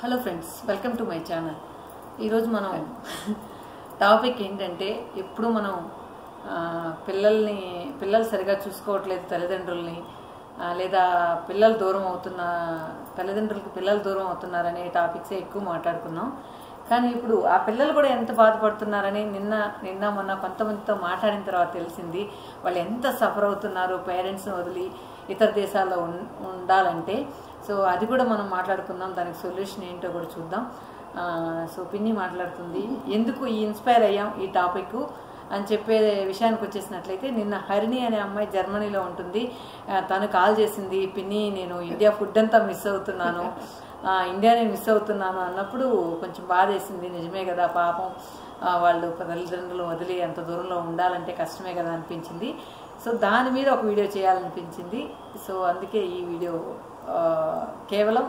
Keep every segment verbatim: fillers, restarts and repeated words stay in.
Hello friends, welcome to my channel. ఈరోజు మనం topic ఏంటంటే, ఎప్పుడు మనం పిల్లల్ని పిల్లలు సరిగా చూసుకోవట్లేదు తల్లిదండ్రుల్ని, లేదా పిల్లలు దూరం అవుతున్న తల్లిదండ్రులకి పిల్లలు దూరం అవుతున్నారనే టాపిక్సే ఎక్కువ మాట్లాడుకున్నాం. కానీ ఇప్పుడు ఆ పిల్లలు కూడా ఎంత బాధపడుతున్నారని నిన్న నిన్న మొన్న కొంతమందితో మాట్లాడిన తర్వాత తెలిసింది. వాళ్ళు ఎంత సఫర్ అవుతున్నారు పేరెంట్స్ని వదిలి ఇతర దేశాల్లో ఉండాలంటే. సో అది కూడా మనం మాట్లాడుకుందాం, దానికి సొల్యూషన్ ఏంటో కూడా చూద్దాం. సో పిన్ని మాట్లాడుతుంది ఎందుకు ఈ ఇన్స్పైర్ అయ్యాం ఈ టాపిక్ అని చెప్పే విషయానికి వచ్చేసినట్లయితే, నిన్న హరిణి అనే అమ్మాయి జర్మనీలో ఉంటుంది. తను కాల్ చేసింది, పిన్ని నేను ఇండియా ఫుడ్ అంతా మిస్ అవుతున్నాను, ఇండియానే మిస్ అవుతున్నాను అన్నప్పుడు కొంచెం బాధ వేసింది. నిజమే కదా, పాపం వాళ్ళు తల్లిదండ్రులు వదిలి అంత దూరంలో ఉండాలంటే కష్టమే కదా అనిపించింది. సో దాని మీద ఒక వీడియో చేయాలనిపించింది. సో అందుకే ఈ వీడియో కేవలం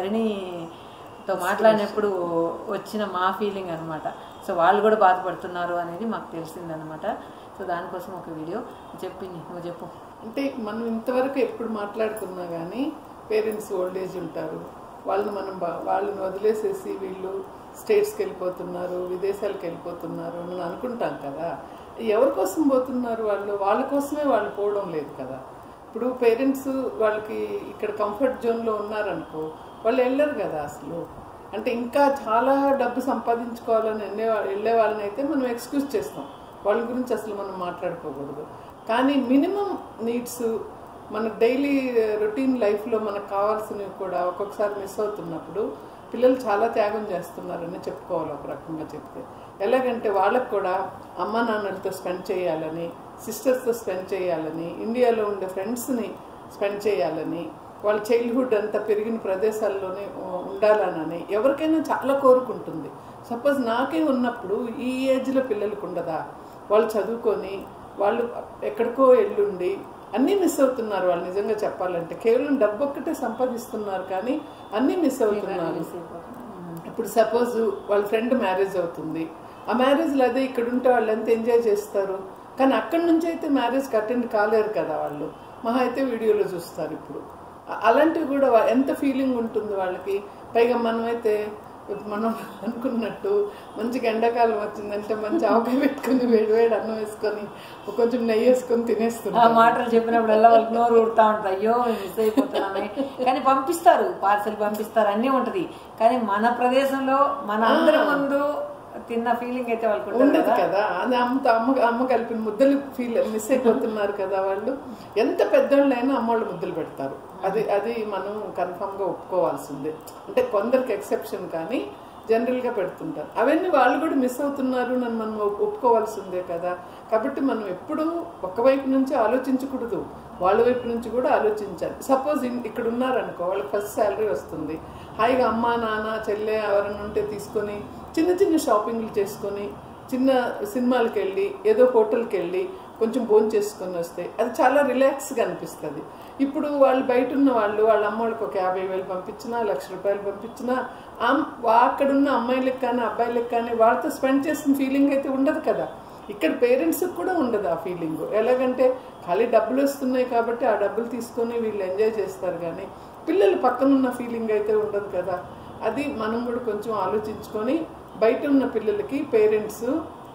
హరిణితో మాట్లాడినప్పుడు వచ్చిన మా ఫీలింగ్ అనమాట. సో వాళ్ళు కూడా బాధపడుతున్నారు అనేది మాకు తెలిసిందనమాట. సో దానికోసం ఒక వీడియో చెప్పింది. నువ్వు చెప్పు. అంటే మనం ఇంతవరకు ఎప్పుడు మాట్లాడుకున్నా కానీ పేరెంట్స్ ఓల్డ్ ఏజ్ ఉంటారు, వాళ్ళని మనం వాళ్ళని వదిలేసేసి వీళ్ళు స్టేట్స్కి వెళ్ళిపోతున్నారు, విదేశాలకు వెళ్ళిపోతున్నారు అని అనుకుంటాం కదా. ఎవరి కోసం పోతున్నారు వాళ్ళు? వాళ్ళ కోసమే వాళ్ళు పోవడం లేదు కదా. ఇప్పుడు పేరెంట్స్ వాళ్ళకి ఇక్కడ కంఫర్ట్ జోన్లో ఉన్నారనుకో, వాళ్ళు వెళ్ళరు కదా అసలు. అంటే ఇంకా చాలా డబ్బు సంపాదించుకోవాలని వెళ్ళే వెళ్ళే వాళ్ళని అయితే మనం ఎక్స్క్యూజ్ చేస్తాం, వాళ్ళ గురించి అసలు మనం మాట్లాడుకోకూడదు. కానీ మినిమం నీడ్స్ మన డైలీ రొటీన్ లైఫ్లో మనకు కావాల్సినవి కూడా ఒక్కొక్కసారి మిస్ అవుతున్నప్పుడు పిల్లలు చాలా త్యాగం చేస్తున్నారని చెప్పుకోవాలి ఒక రకంగా చెప్తే. ఎలాగంటే వాళ్ళకు కూడా అమ్మ నాన్నలతో స్పెండ్ చేయాలని, సిస్టర్స్తో స్పెండ్ చేయాలని, ఇండియాలో ఉండే ఫ్రెండ్స్ని స్పెండ్ చేయాలని, వాళ్ళ చైల్డ్హుడ్ అంతా పెరిగిన ప్రదేశాల్లోనే ఉండాలనని ఎవరికైనా చాలా కోరుకుంటుంది. సపోజ్ నాకే ఉన్నప్పుడు ఈ ఏజ్లో పిల్లలకు ఉండదా? వాళ్ళు చదువుకొని వాళ్ళు ఎక్కడికో ఎల్లుండి అన్నీ మిస్ అవుతున్నారు. వాళ్ళు నిజంగా చెప్పాలంటే కేవలం డబ్బు ఒక్కటే సంపాదిస్తున్నారు కానీ అన్నీ మిస్ అవుతున్నారు. ఇప్పుడు సపోజ్ వాళ్ళ ఫ్రెండ్ మ్యారేజ్ అవుతుంది, ఆ మ్యారేజ్లో అదే ఇక్కడ ఉంటే వాళ్ళు ఎంత ఎంజాయ్ చేస్తారు. కానీ అక్కడి నుంచి అయితే మ్యారేజ్కి అటెండ్ కాలేరు కదా వాళ్ళు, మహా అయితే వీడియోలో చూస్తారు. ఇప్పుడు అలాంటివి కూడా ఎంత ఫీలింగ్ ఉంటుంది వాళ్ళకి. పైగా మనమైతే మనం అనుకున్నట్టు మంచిగా ఎండాకాలం వచ్చిందంటే మంచి ఆవకాయ పెట్టుకుని వేడి వేడి అన్నం వేసుకొని కొంచెం నెయ్యి వేసుకొని తినేస్తున్నాం. ఆ మాటలు చెప్పినప్పుడల్లా వాళ్ళకి నోరు ఊడుతూ ఉంటుంది, అయ్యో మిస్ అయిపోతున్నామే. కానీ పంపిస్తారు, పార్సల్ పంపిస్తారు, అన్నీ ఉంటుంది. కానీ మన ప్రదేశంలో మన అందరి ముందు తిన్న ఫీలింగ్ అయితే వాళ్ళకి ఉండదు కదా. అది అమ్మతో అమ్మ అమ్మ కలిపిన ముద్దలు ఫీల్ మిస్ అయిపోతున్నారు కదా వాళ్ళు. ఎంత పెద్దోళ్ళైనా అమ్మోళ్ళు ముద్దలు పెడతారు, అది అది మనం కన్ఫామ్గా ఒప్పుకోవాల్సిందే. అంటే కొందరికి ఎక్సెప్షన్, కానీ జనరల్గా పెడుతుంటారు. అవన్నీ వాళ్ళు కూడా మిస్ అవుతున్నారు అని మనం ఒప్పుకోవాల్సిందే కదా. కాబట్టి మనం ఎప్పుడూ ఒకవైపు నుంచి ఆలోచించకూడదు, వాళ్ళ వైపు నుంచి కూడా ఆలోచించాలి. సపోజ్ ఇక్కడ ఉన్నారనుకో, వాళ్ళకి ఫస్ట్ శాలరీ వస్తుంది, హాయిగా అమ్మ నాన్న చెల్లె ఎవరైనా ఉంటే తీసుకొని చిన్న చిన్న షాపింగ్లు చేసుకొని, చిన్న సినిమాలకు వెళ్ళి, ఏదో హోటల్కి వెళ్ళి కొంచెం భోజనం చేసుకొని వస్తే అది చాలా రిలాక్స్గా అనిపిస్తుంది. ఇప్పుడు వాళ్ళు బయట ఉన్న వాళ్ళు వాళ్ళ అమ్మోళ్ళకి ఒక యాభై వేలు పంపించినా, లక్ష రూపాయలు పంపించినా, అక్కడున్న అమ్మాయిలకు కానీ అబ్బాయిలకు కానీ వాళ్ళతో స్పెండ్ చేసిన ఫీలింగ్ అయితే ఉండదు కదా. ఇక్కడ పేరెంట్స్కి కూడా ఉండదు ఆ ఫీలింగ్. ఎలాగంటే ఖాళీ డబ్బులు వస్తున్నాయి కాబట్టి ఆ డబ్బులు తీసుకొని వీళ్ళు ఎంజాయ్ చేస్తారు, కానీ పిల్లలు పక్కనున్న ఫీలింగ్ అయితే ఉండదు కదా. అది మనం కూడా కొంచెం ఆలోచించుకొని, బయట ఉన్న పిల్లలకి పేరెంట్స్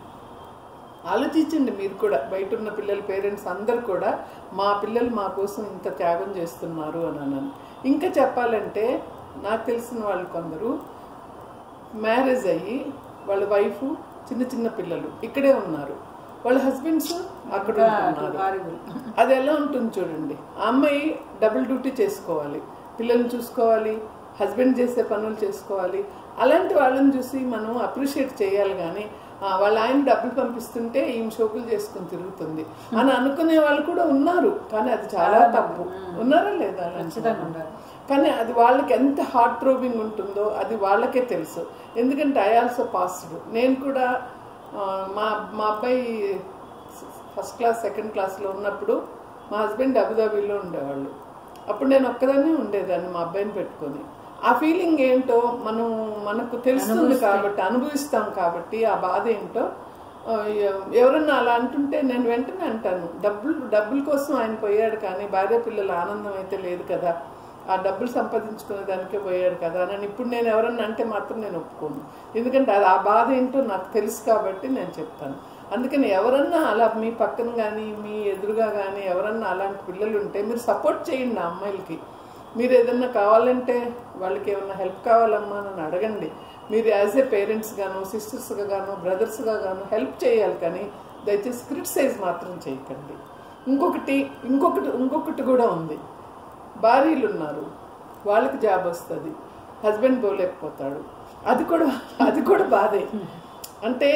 ఆలోచించండి. మీరు కూడా బయట ఉన్న పిల్లల పేరెంట్స్ అందరు కూడా మా పిల్లలు మా కోసం ఇంత త్యాగం చేస్తున్నారు అని అన్నాను. ఇంకా చెప్పాలంటే నాకు తెలిసిన వాళ్ళు కొందరు మ్యారేజ్ అయ్యి వాళ్ళ వైఫ్ చిన్న చిన్న పిల్లలు ఇక్కడే ఉన్నారు, వాళ్ళ హస్బెండ్స్ అక్కడ ఉంటున్నారు. అది ఎలా ఉంటుంది చూడండి. ఆ అమ్మాయి డబుల్ డ్యూటీ చేసుకోవాలి, పిల్లల్ని చూసుకోవాలి, హస్బెండ్ చేసే పనులు చేసుకోవాలి. అలాంటి వాళ్ళని చూసి మనం అప్రిషియేట్ చేయాలి, కానీ వాళ్ళ ఆయన డబ్బులు పంపిస్తుంటే ఈమె షోకులు చేసుకుని తిరుగుతుంది అని అనుకునే వాళ్ళు కూడా ఉన్నారు. కానీ అది చాలా తప్పు. ఉన్నారా లేదా? కానీ అది వాళ్ళకి ఎంత హార్ట్ ట్రోబింగ్ ఉంటుందో అది వాళ్ళకే తెలుసు. ఎందుకంటే ఐ ఆల్సో పాస్డ్. నేను కూడా మా మా అబ్బాయి ఫస్ట్ క్లాస్ సెకండ్ క్లాస్లో ఉన్నప్పుడు మా హస్బెండ్ అబుదాబీలో ఉండేవాళ్ళు. అప్పుడు నేను ఒక్కదాన్నే ఉండేదాన్ని మా అబ్బాయిని పెట్టుకొని. ఆ ఫీలింగ్ ఏంటో మనం మనకు తెలుస్తుంది కాబట్టి, అనుభవిస్తాం కాబట్టి ఆ బాధ ఏంటో. ఎవరన్నా అలా అంటుంటే నేను వెంటనే అంటాను, డబ్బులు డబ్బుల కోసం ఆయన పోయాడు కానీ భార్య పిల్లల ఆనందం అయితే లేదు కదా. ఆ డబ్బులు సంపాదించుకునే దానికే పోయాడు కదా అని ఇప్పుడు నేను ఎవరన్నా అంటే మాత్రం నేను ఒప్పుకోను. ఎందుకంటే అది ఆ బాధ ఏంటో నాకు తెలుసు కాబట్టి నేను చెప్తాను. అందుకని ఎవరన్నా అలా మీ పక్కన కానీ మీ ఎదురుగా కానీ ఎవరన్నా అలాంటి పిల్లలు ఉంటే మీరు సపోర్ట్ చేయండి. ఆ అమ్మాయిలకి మీరు ఏదన్నా కావాలంటే వాళ్ళకి ఏమన్నా హెల్ప్ కావాలమ్మా అని అడగండి. మీరు యాజ్ ఏ పేరెంట్స్ గాను సిస్టర్స్గా గాను బ్రదర్స్గా గాను హెల్ప్ చేయాలి, కానీ దయచేసి క్రిటిసైజ్ మాత్రం చేయకండి. ఇంకొకటి ఇంకొకటి ఇంకొకటి కూడా ఉంది. భార్యలు ఉన్నారు, వాళ్ళకి జాబ్ వస్తుంది, హస్బెండ్ పోలేకపోతాడు, అది కూడా అది కూడా బాధే. అంటే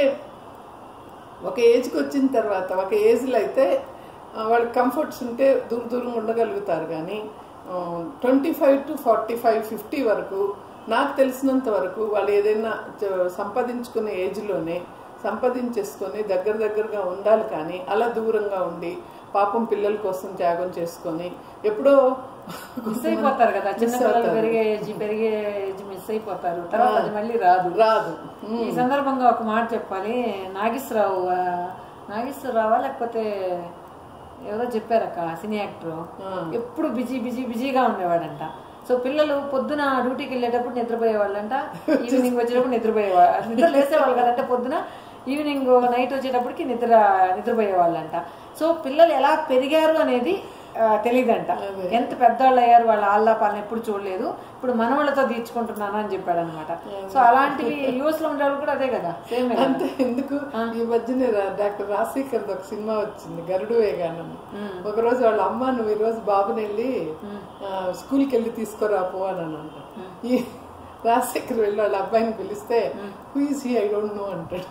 ఒక ఏజ్కి వచ్చిన తర్వాత ఒక ఏజ్లో అయితే వాళ్ళకి కంఫర్ట్స్ ఉంటే దూర దూరంగా ఉండగలుగుతారు, కానీ twenty five to forty five fifty వరకు నాకు తెలిసినంత వరకు వాళ్ళు ఏదైనా సంపాదించుకునే ఏజ్లోనే సంపాదించేసుకొని దగ్గర దగ్గరగా ఉండాలి, కానీ అలా దూరంగా ఉండి పాపం పిల్లల కోసం త్యాగం చేసుకొని ఎప్పుడో మిస్ అయిపోతారు కదా. చిన్న పిల్లలు పెరిగే ఏజ్ పెరిగే ఏజ్ మిస్ అయిపోతారు, తర్వాత అది మళ్ళీ రాదు రాదు ఈ సందర్భంగా ఒక మాట చెప్పాలి. నాగేశ్వరరావు నాగేశ్వరరావా లేకపోతే ఎవరో చెప్పారక్క, సినీ యాక్టర్, ఎప్పుడు బిజీ బిజీ బిజీగా ఉండేవాడంట. సో పిల్లలు పొద్దున డ్యూటీకి వెళ్ళేటప్పుడు నిద్రపోయేవాళ్ళంట, ఈవినింగ్ వచ్చేటప్పుడు నిద్రపోయేవాళ్ళు, నిద్ర లేసేవాళ్ళు కదంటే పొద్దున, ఈవినింగ్ నైట్ వచ్చేటప్పటికి నిద్ర నిద్రపోయేవాళ్ళంట. సో పిల్లలు ఎలా పెరిగారు అనేది తెలియదంట. ఎంత పెద్దవాళ్ళు అయ్యారు, వాళ్ళ ఆల్లాపాలను ఎప్పుడు చూడలేదు, ఇప్పుడు మనవాళ్ళతో తీర్చుకుంటున్నాను అని చెప్పాడు అనమాట. సో అలాంటివి యూఎస్ లో ఉండేవాళ్ళు కూడా అదే కదా, సేమ్ అంటే ఎందుకు ఈ మధ్యనే డాక్టర్ రాజశేఖర్ ఒక సినిమా వచ్చింది గరుడు వేగానం. ఒక రోజు వాళ్ళ అమ్మ నువ్వు ఈ రోజు బాబుని వెళ్ళి స్కూల్కి వెళ్ళి తీసుకురాపో అని అంట. ఈ రాజశేఖర్ వెళ్ళి వాళ్ళ అబ్బాయిని పిలిస్తే who is he I don't know అంటాడు.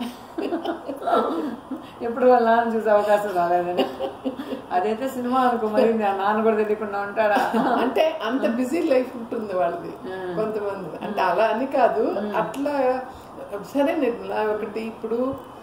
ఎప్పుడు వాళ్ళ నాన్న చూసే అవకాశం రాలేదని. అదైతే సినిమా అనుకో, మరి నాన్న కూడా తెలియకుండా ఉంటాడా? అంటే అంత బిజీ లైఫ్ ఉంటుంది వాళ్ళది కొంతమంది. అంటే అలా అని కాదు, అట్లా సరే నిర్మలా ఒకటి ఇప్పుడు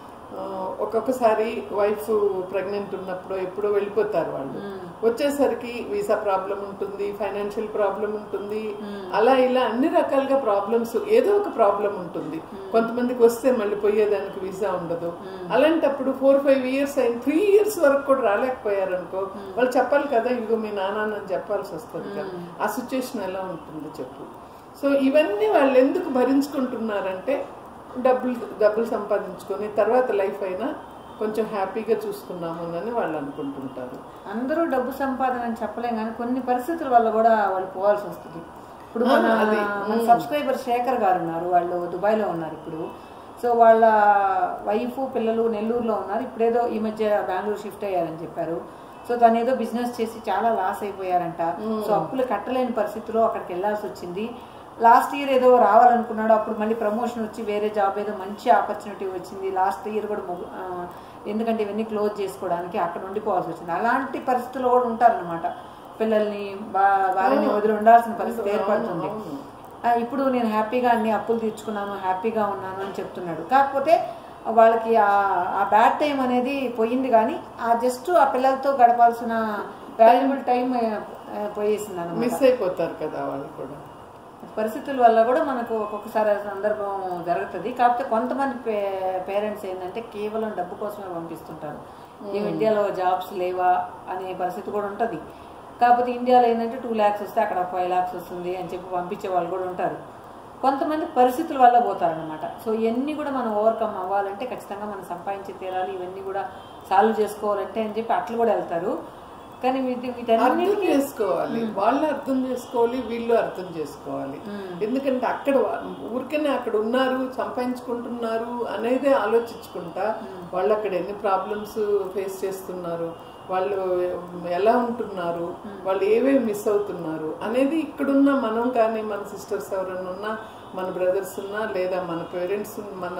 ఒక్కొక్కసారి వైఫ్ ప్రెగ్నెంట్ ఉన్నప్పుడు ఎప్పుడో వెళ్ళిపోతారు వాళ్ళు, వచ్చేసరికి వీసా ప్రాబ్లం ఉంటుంది, ఫైనాన్షియల్ ప్రాబ్లం ఉంటుంది, అలా ఇలా అన్ని రకాలుగా ప్రాబ్లమ్స్, ఏదో ఒక ప్రాబ్లం ఉంటుంది. కొంతమందికి వస్తే మళ్ళీ పోయేదానికి వీసా ఉండదు. అలాంటప్పుడు ఫోర్ ఫైవ్ ఇయర్స్ అయిన త్రీ ఇయర్స్ వరకు కూడా రాలేకపోయారు అనుకో, వాళ్ళు చెప్పాలి కదా ఇదిగో మీ నాన్న అని చెప్పాల్సి వస్తుంది కదా. ఆ సిచ్యువేషన్ ఎలా ఉంటుంది చెప్పు. సో ఇవన్నీ వాళ్ళు ఎందుకు భరించుకుంటున్నారంటే డబ్బులు డబ్బులు సంపాదించుకొని తర్వాత లైఫ్ అయినా కొంచెం హ్యాపీగా చూసుకున్నాము అని వాళ్ళు అనుకుంటుంటారు. అందరూ డబ్బు సంపాదన అని చెప్పలేం, కానీ కొన్ని పరిస్థితుల వల్ల కూడా వాళ్ళు పోవాల్సి వస్తుంది. ఇప్పుడు మన సబ్స్క్రైబర్ శేఖర్ గారు ఉన్నారు, వాళ్ళు దుబాయ్లో ఉన్నారు ఇప్పుడు. సో వాళ్ళ వైఫ్ పిల్లలు నెల్లూరులో ఉన్నారు, ఇప్పుడేదో ఈ మధ్య బెంగళూరు షిఫ్ట్ అయ్యారని చెప్పారు. సో తను ఏదో బిజినెస్ చేసి చాలా లాస్ అయిపోయారంట. సో అప్పులు కట్టలేని పరిస్థితిలో అక్కడికి వెళ్ళాల్సి వచ్చింది. లాస్ట్ ఇయర్ ఏదో రావాలనుకున్నాడు, అప్పుడు మళ్ళీ ప్రమోషన్ వచ్చి వేరే జాబ్ ఏదో మంచి ఆపర్చునిటీ వచ్చింది. లాస్ట్ ఇయర్ కూడా ఎందుకంటే ఇవన్నీ క్లోజ్ చేసుకోవడానికి అక్కడ ఉండిపోవాల్సి వచ్చింది. అలాంటి పరిస్థితుల్లో కూడా ఉంటారనమాట. పిల్లల్ని బా భార్యని వదిలి ఉండాల్సిన పరిస్థితి ఏర్పడుతుంది. ఇప్పుడు నేను హ్యాపీగా అన్ని అప్పులు తీర్చుకున్నాను, హ్యాపీగా ఉన్నాను అని చెప్తున్నాడు. కాకపోతే వాళ్ళకి ఆ బ్యాడ్ టైం అనేది పోయింది, కానీ ఆ జస్ట్ ఆ పిల్లలతో గడపాల్సిన వాల్యుబుల్ టైం పోయేసింది అన్నమాట. మిస్ అయిపోతారు కదా వాళ్ళు కూడా. పరిస్థితుల వల్ల కూడా మనకు ఒక్కొక్కసారి సందర్భం జరుగుతుంది. కాకపోతే కొంతమంది పే పేరెంట్స్ ఏంటంటే కేవలం డబ్బు కోసమే పంపిస్తుంటారు. ఈ ఇండియాలో జాబ్స్ లేవా అనే పరిస్థితి కూడా ఉంటుంది. కాకపోతే ఇండియాలో ఏంటంటే టూ ల్యాక్స్ వస్తే అక్కడ ఫైవ్ ల్యాక్స్ వస్తుంది అని చెప్పి పంపించే వాళ్ళు కూడా ఉంటారు. కొంతమంది పరిస్థితుల వల్ల పోతారనమాట. సో ఇవన్నీ కూడా మనం ఓవర్కమ్ అవ్వాలంటే ఖచ్చితంగా మనం సంపాదించి తీరాలి, ఇవన్నీ కూడా సాల్వ్ చేసుకోవాలంటే అని చెప్పి అట్లా కూడా వెళ్తారు. కానీ అర్థం చేసుకోవాలి, వాళ్ళు అర్థం చేసుకోవాలి, వీళ్ళు అర్థం చేసుకోవాలి. ఎందుకంటే అక్కడ ఊరికనే అక్కడ ఉన్నారు, సంపాదించుకుంటున్నారు అనేదే ఆలోచించుకుంటా వాళ్ళు అక్కడ ఎన్ని ప్రాబ్లమ్స్ ఫేస్ చేస్తున్నారు, వాళ్ళు ఎలా ఉంటున్నారు, వాళ్ళు ఏవేవి మిస్ అవుతున్నారు అనేది ఇక్కడున్న మనం కానీ మన సిస్టర్స్ ఎవరైనా ఉన్నా, మన బ్రదర్స్ ఉన్నా, లేదా మన పేరెంట్స్, మన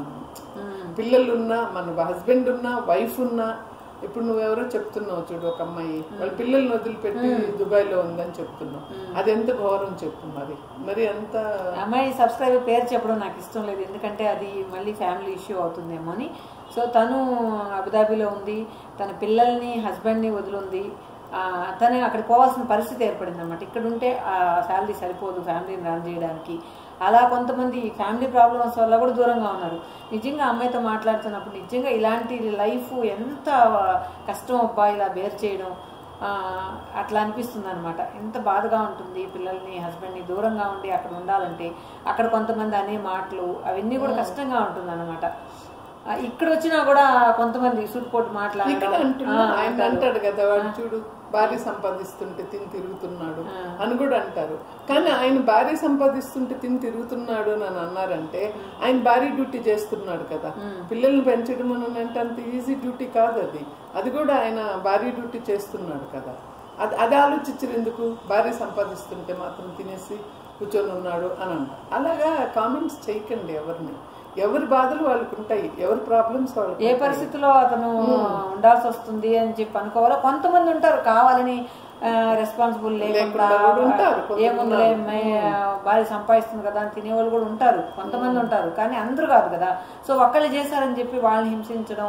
పిల్లలు ఉన్నా, మన హస్బెండ్ ఉన్నా, వైఫ్ ఉన్నా. ఇప్పుడు నువ్వెవరో చెప్తున్నావు చూడు, ఒక అమ్మాయి వాళ్ళ పిల్లల్ని వదిలిపెట్టి దుబాయ్ లో ఉందని చెప్తున్నావు, అది ఎంత ఘోరం చెప్పు. మరి మరి ఎంత అమ్మాయి సబ్స్క్రైబర్ పేరు చెప్పడం నాకు ఇష్టం లేదు, ఎందుకంటే అది మళ్ళీ ఫ్యామిలీ ఇష్యూ అవుతుందేమో అని. సో తను అబుదాబీలో ఉంది, తన పిల్లల్ని హస్బెండ్ని వదిలింది, తను అక్కడికి పోవాల్సిన పరిస్థితి ఏర్పడింది అనమాట. ఇక్కడ ఉంటే ఆ శాలరీ సరిపోదు ఫ్యామిలీని రన్ చేయడానికి. అలా కొంతమంది ఫ్యామిలీ ప్రాబ్లమ్స్ వల్ల కూడా దూరంగా ఉన్నారు. నిజంగా అమ్మాయితో మాట్లాడుతున్నప్పుడు నిజంగా ఇలాంటి లైఫ్ ఎంత కష్టం అబ్బా, ఇలా బేర్ చేయడం. అట్లా అనిపిస్తుంది అనమాట. ఎంత బాధగా ఉంటుంది పిల్లల్ని హస్బెండ్ని దూరంగా ఉండి అక్కడ ఉండాలంటే. అక్కడ కొంతమంది అనే మాటలు అవన్నీ కూడా కష్టంగా ఉంటుంది అనమాట. ఇక్కడ వచ్చినా కూడా కొంతమంది సూటిపోటు మాట్లాడారు ఆయన అంటాడు కదా, వాడు చూడు భార్య సంపాదిస్తుంటే తిని తిరుగుతున్నాడు అని కూడా అంటారు. కానీ ఆయన భార్య సంపాదిస్తుంటే తిని తిరుగుతున్నాడు అని అన్నారంటే ఆయన భార్య డ్యూటీ చేస్తున్నాడు కదా. పిల్లల్ని పెంచడం అని అంటే అంత ఈజీ డ్యూటీ కాదు అది. అది కూడా ఆయన భార్య డ్యూటీ చేస్తున్నాడు కదా. అది అది ఆలోచించరు ఎందుకు? భార్య సంపాదిస్తుంటే మాత్రం తినేసి కూర్చొని ఉన్నాడు అని అంటారు. అలాగా కామెంట్స్ చేయకండి ఎవరిని. ఎవరి బాధలు వాళ్ళకు ఉంటాయి, ఎవరి ప్రాబ్లమ్స్ వాళ్ళకి. ఏ పరిస్థితిలో అతను ఉండాల్సి వస్తుంది అని చెప్పి అనుకోవాలా. కొంతమంది ఉంటారు కావాలని రెస్పాన్సిబుల్ లేకుండా ఏముందిలే భార్య సంపాదిస్తుంది కదా అని తినేవాళ్ళు కూడా ఉంటారు, కొంతమంది ఉంటారు. కానీ అందరూ కాదు కదా. సో ఒక్కళ్ళు చేశారని చెప్పి వాళ్ళని హింసించడం,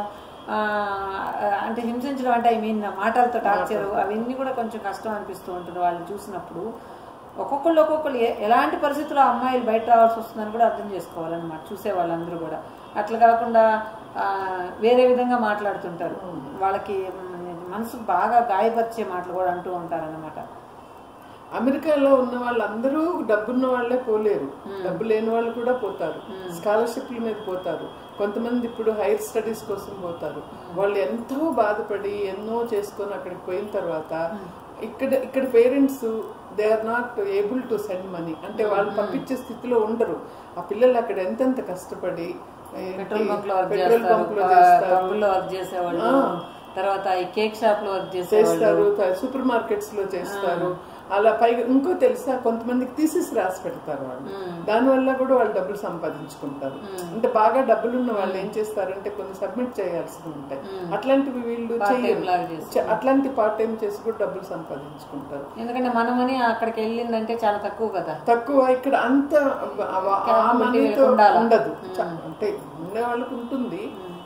అంటే హింసించడం అంటే ఐ మీన్ మాటలతో టార్చర్, అవన్నీ కూడా కొంచెం కష్టం అనిపిస్తూ ఉంటుంది వాళ్ళని చూసినప్పుడు. ఒక్కొక్కళ్ళు ఒక్కొక్కళ్ళు ఎలాంటి పరిస్థితుల్లో అమ్మాయిలు బయట రావాల్సి వస్తుందని కూడా అర్థం చేసుకోవాలన్నమాట చూసే వాళ్ళందరూ కూడా. అట్లా కాకుండా వేరే విధంగా మాట్లాడుతుంటారు, వాళ్ళకి మనసు బాగా గాయపరిచే మాటలు కూడా అంటూ ఉంటారన్నమాట. అమెరికాలో ఉన్న వాళ్ళందరూ డబ్బున్న వాళ్ళే పోలేరు, డబ్బు లేని వాళ్ళు కూడా పోతారు, స్కాలర్షిప్ల మీద పోతారు. కొంతమంది ఇప్పుడు హైయర్ స్టడీస్ కోసం పోతారు. వాళ్ళు ఎంతో బాధపడి ఎన్నో చేసుకొని అక్కడికి పోయిన తర్వాత ఇక్కడ ఇక్కడ parents they are not able to send money, అంటే వాళ్ళు పంపించే స్థితిలో ఉండరు. ఆ పిల్లలు అక్కడ ఎంతెంత కష్టపడి పెట్రోల్ బంక్ లో వర్క్ చేసేవాళ్ళు, తర్వాత ఈ కేక్ షాప్ లో వర్క్ చేస్తారు, సూపర్ మార్కెట్స్ లో చేస్తారు. అలా పైగా ఇంకో తెలుసా, కొంతమందికి తీసేసి రాసి పెడతారు వాళ్ళు. దానివల్ల కూడా వాళ్ళు డబ్బులు సంపాదించుకుంటారు. అంటే బాగా డబ్బులు ఉన్న వాళ్ళు ఏం చేస్తారంటే కొన్ని సబ్మిట్ చేయాల్సి ఉంటాయి, అట్లాంటివి వీళ్ళు చేయరు. అట్లాంటి పార్ట్ టైం చేసి కూడా డబ్బులు సంపాదించుకుంటారు. ఎందుకంటే మనమని అక్కడికి వెళ్ళిందంటే చాలా తక్కువ కదా, తక్కువ. ఇక్కడ అంత మనీతో ఉండదు, అంటే ఉండే వాళ్ళకి ఉంటుంది,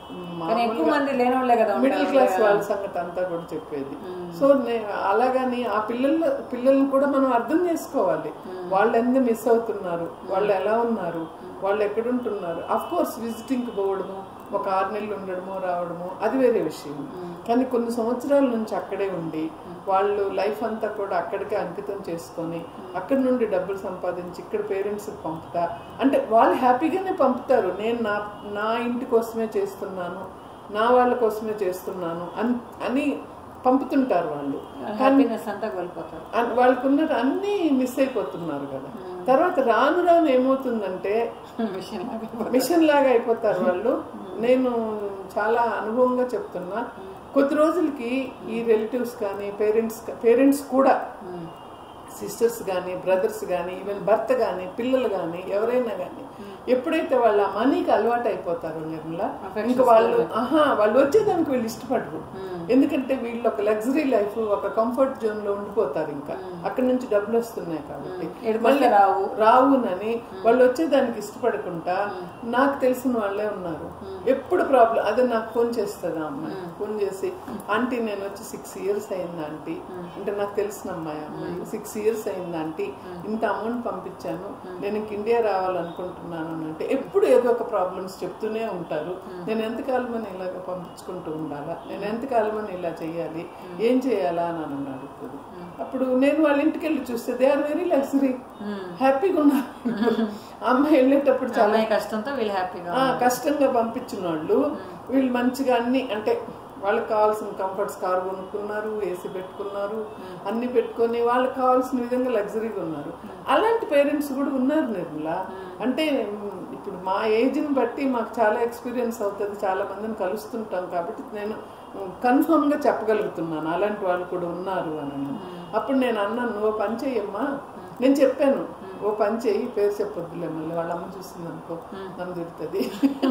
మిడిల్ క్లాస్ వాళ్ళ సంగతి అంతా కూడా చెప్పేది. సో అలాగని ఆ పిల్లలు పిల్లల్ని కూడా మనం అర్థం చేసుకోవాలి. వాళ్ళు ఎంత మిస్ అవుతున్నారు, వాళ్ళు ఎలా ఉన్నారు, వాళ్ళు ఎక్కడుంటున్నారు. అఫ్ కోర్స్ విజిటింగ్ కి పోవడము, ఒక ఆరు నెలలు ఉండడము రావడము అది వేరే విషయం. కానీ కొన్ని సంవత్సరాల నుంచి అక్కడే ఉండి వాళ్ళు లైఫ్ అంతా కూడా అక్కడికే అంకితం చేసుకొని అక్కడి నుండి డబ్బులు సంపాదించి ఇక్కడ పేరెంట్స్కి పంపుతా అంటే వాళ్ళు హ్యాపీగానే పంపుతారు. నేను నా నా ఇంటి కోసమే చేస్తున్నాను, నా వాళ్ళ కోసమే చేస్తున్నాను అని అని పంపుతుంటారు వాళ్ళు. వాళ్ళకున్న అన్ని మిస్ అయిపోతున్నారు కదా. తర్వాత రాను రాను ఏమవుతుందంటే మిషన్ లాగా అయిపోతారు వాళ్ళు. నేను చాలా అనుభవంగా చెప్తున్నా, కొద్ది రోజులకి ఈ రిలేటివ్స్ కానీ పేరెంట్స్ పేరెంట్స్ కూడా సిస్టర్స్ కానీ బ్రదర్స్ కానీ ఈవెన్ భర్త కానీ పిల్లలు కానీ ఎవరైనా కానీ ఎప్పుడైతే వాళ్ళ మనీకి అలవాటు అయిపోతారో నిర్మల, ఇంకా వాళ్ళు ఆహా వాళ్ళు వచ్చేదానికి వీళ్ళు ఇష్టపడరు. ఎందుకంటే వీళ్ళు ఒక లగ్జరీ లైఫ్, ఒక కంఫర్ట్ జోన్ లో ఉండిపోతారు. ఇంకా అక్కడి నుంచి డబ్బులు వస్తున్నాయి కాబట్టి మళ్ళీ రావు రావునని వాళ్ళు వచ్చేదానికి ఇష్టపడకుండా నాకు తెలిసిన వాళ్ళే ఉన్నారు. ఎప్పుడు ప్రాబ్లం అదే నాకు ఫోన్ చేస్తుంది ఆ అమ్మాయి. ఫోన్ చేసి ఆంటీ నేను వచ్చి సిక్స్ ఇయర్స్ అయింది ఆంటీ, అంటే నాకు తెలిసిన అమ్మాయి అమ్మాయి సిక్స్ ఇయర్స్ అయింది ఆంటీ, ఇంత అమౌంట్ పంపించాను, నేను ఇంక ఇండియా రావాలనుకుంటున్నాను అంటే ఎప్పుడు ఏదో ఒక ప్రాబ్లమ్స్ చెప్తూనే ఉంటారు. నేను ఎంతకాలం అని ఇలాగ పంపించుకుంటూ ఉండాలా, నేను ఎంతకాలం అని ఇలా చెయ్యాలి, ఏం చేయాలా అని అని అడుగుతుంది. అప్పుడు నేను వాళ్ళ ఇంటికి వెళ్ళి చూస్తే దే ఆర్ వెరీ లగ్జరీ, హ్యాపీగా ఉన్నారు. అమ్మాయి వెళ్ళేటప్పుడు చాలా కష్టంతో వీళ్ళు హ్యాపీగా కష్టంగా పంపించిన వాళ్ళు వీళ్ళు మంచిగా అన్ని అంటే వాళ్ళకి కావాల్సిన కంఫర్ట్స్ కారు కొనుక్కున్నారు, ఏసీ పెట్టుకున్నారు, అన్ని పెట్టుకొని వాళ్ళకి కావాల్సిన విధంగా లగ్జరీగా ఉన్నారు. అలాంటి పేరెంట్స్ కూడా ఉన్నారు నిర్మల. అంటే ఇప్పుడు మా ఏజ్ని బట్టి మాకు చాలా ఎక్స్పీరియన్స్ అవుతుంది, చాలా మందిని కలుస్తుంటాం కాబట్టి నేను కన్ఫర్మ్గా చెప్పగలుగుతున్నాను అలాంటి వాళ్ళు కూడా ఉన్నారు అని. అప్పుడు నేను అన్నాను, నువ్వు పని చెయ్యమ్మా, నేను చెప్పాను ఓ పని చెయ్యి, పేరు చెప్పొద్దులే మళ్ళీ వాళ్ళ అమ్మ చూస్తుంది అనుకో నన్ను తిడుతుంది,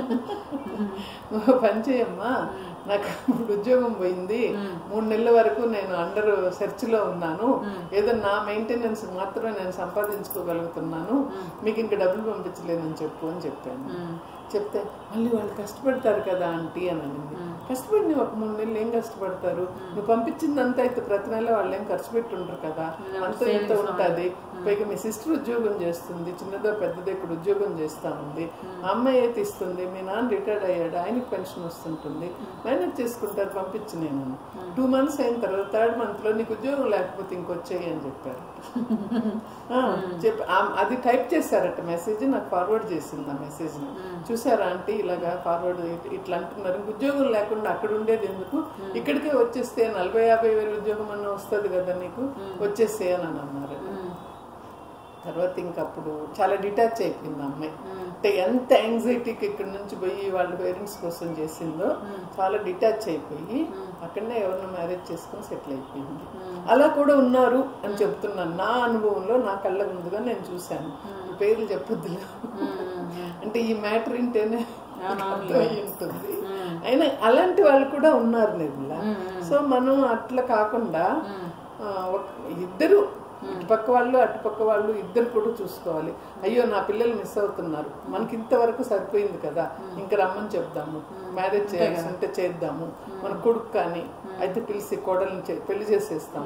ఓ పని చెయ్యమ్మా, నాకు ఇప్పుడు ఉద్యోగం పోయింది, మూడు నెలల వరకు నేను అండర్ సెర్చ్ లో ఉన్నాను, ఏదో నా మెయింటెనెన్స్ మాత్రమే నేను సంపాదించుకోగలుగుతున్నాను, మీకు ఇంకా డబ్బులు పంపించలేదని చెప్పు అని చెప్పాను. చెప్తే మళ్ళీ వాళ్ళు కష్టపడతారు కదా ఆంటీ అని అనింది. కష్టపడి ఒక మూడు నెలలు ఏం కష్టపడతారు, నువ్వు పంపించిందంతా అయితే ప్రతి నెల వాళ్ళు ఏం ఖర్చు పెట్టుంటారు కదా, అంత ఇంత ఉంటుంది, పైగా మీ సిస్టర్ ఉద్యోగం చేస్తుంది, చిన్నదో పెద్దదో ఇక్కడ ఉద్యోగం చేస్తా ఉంది, అమ్మాయి అయితే ఇస్తుంది, మీ నాన్న రిటైర్డ్ అయ్యాడు, ఆయనకి పెన్షన్ వస్తుంటుంది, మేనేజ్ చేసుకుంటారు, పంపించి నేను. టూ మంత్స్ అయిన తర్వాత థర్డ్ మంత్ లో నీకు ఉద్యోగం లేకపోతే ఇంకొచ్చేయి అని చెప్పారు. చెప్పి అది టైప్ చేశారట మెసేజ్, నాకు ఫార్వర్డ్ చేసింది ఆ మెసేజ్ ని. చూసారా ఆంటీ ఇలాగా ఫార్వర్డ్ ఇట్లా అంటున్నారు, ఉద్యోగం లేకుండా అక్కడ ఉండేది ఎందుకు, ఇక్కడికే వచ్చేస్తే నలభై యాభై వేల ఉద్యోగం అన్న వస్తుంది కదా నీకు, వచ్చేస్తే అని అన్నారు. తర్వాత ఇంకప్పుడు చాలా డిటాచ్ అయిపోయింది అమ్మాయి. అంటే ఎంత యాంగ్జైటీకి ఇక్కడ నుంచి పోయి వాళ్ళ పేరెంట్స్ కోసం చేసిందో చాలా డిటాచ్ అయిపోయి అక్కడనే ఎవరిని మ్యారేజ్ చేసుకుని సెటిల్ అయిపోయింది. అలా కూడా ఉన్నారు అని చెప్తున్నాను, నా అనుభవంలో నా కళ్ళ ముందుగా నేను చూశాను. పేర్లు చెప్పొద్దులే, అంటే ఈ మ్యాటర్ వింటేనే ఉంటుంది. అయినా అలాంటి వాళ్ళు కూడా ఉన్నారు నిర్మల. సో మనం అట్లా కాకుండా ఇద్దరు ఇటుపక్క వాళ్ళు అటుపక్క వాళ్ళు ఇద్దరు కూడా చూసుకోవాలి. అయ్యో నా పిల్లలు మిస్ అవుతున్నారు, మనకి ఇంతవరకు సరిపోయింది కదా, ఇంకా రమ్మని చెప్దాము, మ్యారేజ్ చేయాల్సి ఉంటే చేద్దాము, మన కొడుకు కానీ అయితే పిలిచి కోడల్ని పెళ్లి చేసేస్తాము,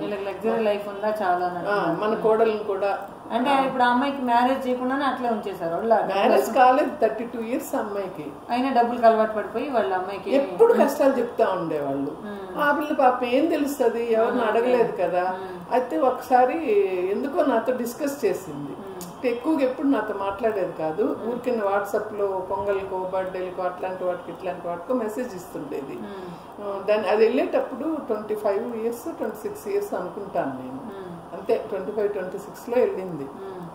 మన కోడల్ని కూడా. అంటే ఇప్పుడు అమ్మాయికి మ్యారేజ్ చేయకుండానే అట్లా ఉంచేసారు. మ్యారేజ్ కాలేదు, థర్టీ టూ ఇయర్స్ అమ్మాయికి, అయినా డబ్బులకు అలవాటు పడిపోయి వాళ్ళ అమ్మాయికి ఎప్పుడు కష్టాలు చెప్తా ఉండేవాళ్ళు. ఆ పిల్ల పాపం ఏం తెలుస్తుంది, ఎవరిని అడగలేదు కదా. అయితే ఒకసారి ఎందుకో నాతో డిస్కస్ చేసింది, ఎక్కువగా ఎప్పుడు నాతో మాట్లాడేది కాదు, ఊరికిన్న వాట్సాప్ లో పొంగల్కో బర్త్డేలకో అట్లాంటి వాటికి ఇట్లాంటి వాటికో మెసేజ్ ఇస్తుండేది. దాన్ని అది వెళ్ళేటప్పుడు twenty five years twenty six years అనుకుంటాను నేను, అంతే ట్వంటీ ఫైవ్ ట్వంటీ సిక్స్ లో వెళ్ళింది.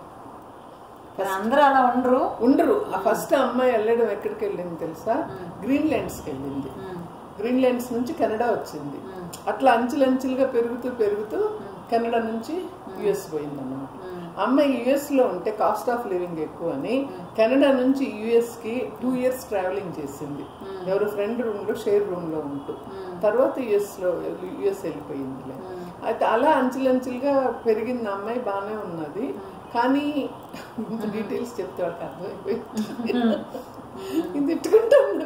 అందరూ అలా ఉండరు ఉండరు ఫస్ట్ అమ్మాయి వెళ్ళడం ఎక్కడికి వెళ్ళింది తెలుసా, గ్రీన్లాండ్స్కి వెళ్ళింది. గ్రీన్లాండ్స్ నుంచి కెనడా వచ్చింది. అట్లా అంచులంచులుగా పెరుగుతూ పెరుగుతూ కెనడా నుంచి యుఎస్ పోయింది అన్నమాట. అమ్మాయి యుఎస్ లో ఉంటే కాస్ట్ ఆఫ్ లివింగ్ ఎక్కువ అని కెనడా నుంచి యుఎస్ కి టూ ఇయర్స్ ట్రావెలింగ్ చేసింది, ఎవరు ఫ్రెండ్ రూమ్ లో షేర్ రూమ్ లో ఉంటూ. తర్వాత యుఎస్ లో యుఎస్ వెళ్ళిపోయింది. అయితే అలా అంచులంచులుగా పెరిగింది అమ్మాయి, బాగానే ఉన్నది. కానీ ఇంత డీటెయిల్స్ చెప్తే వాళ్ళకి అర్థమైపోయింది, ఇది తిట్టుకుంటాను.